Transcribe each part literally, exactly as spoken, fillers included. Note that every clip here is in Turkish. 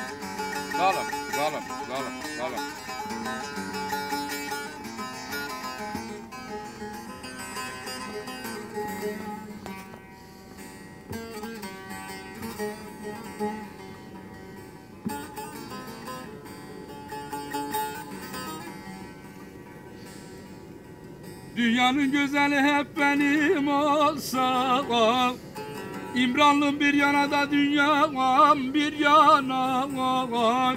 Zalım, zalım, zalım, zalım. Dünyanın güzeli hep benim olsa, İmranlım bir yana da dünyam bir yana.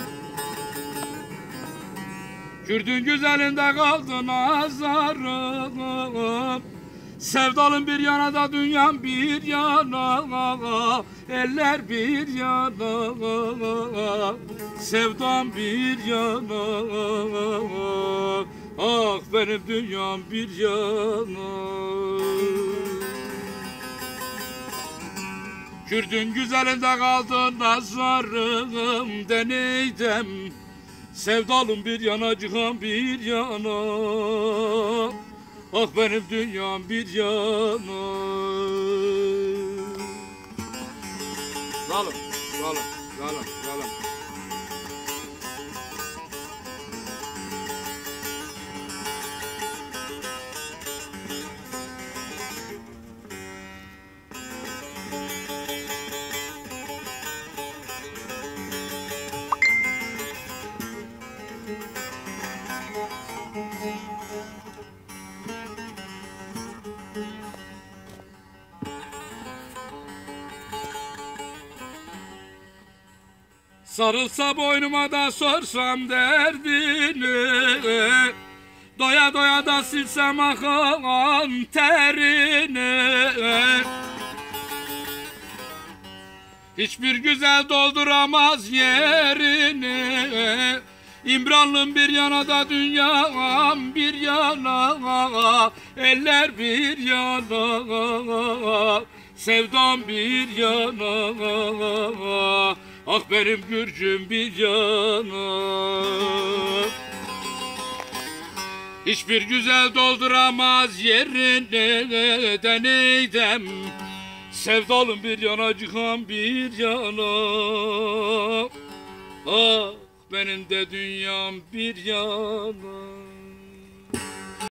Kürdün güzelinde kaldı nazarım, sevdalım bir yana da dünyam bir yana. Eller bir yana, sevdam bir yana. Ah benim dünyam bir yana. Kürdün güzelinde kaldı nazarım, deneydem sevdalım bir yana, cihan bir yana. Ah benim dünyam bir yana. Zalım, zalım, zalım, zalım. Sarılsa boynuma da sorsam derdini, doya doya da silsem akan terini. Hiçbir güzel dolduramaz yerini, İmranlım bir yana da dünyam bir yana. Eller bir yana, sevdam bir yana. Ah benim Gürcüm bir yana. Hiçbir güzel dolduramaz yerini, deneydem sevdalım bir yana, cihan bir yana. Ah benim de dünyam bir yana.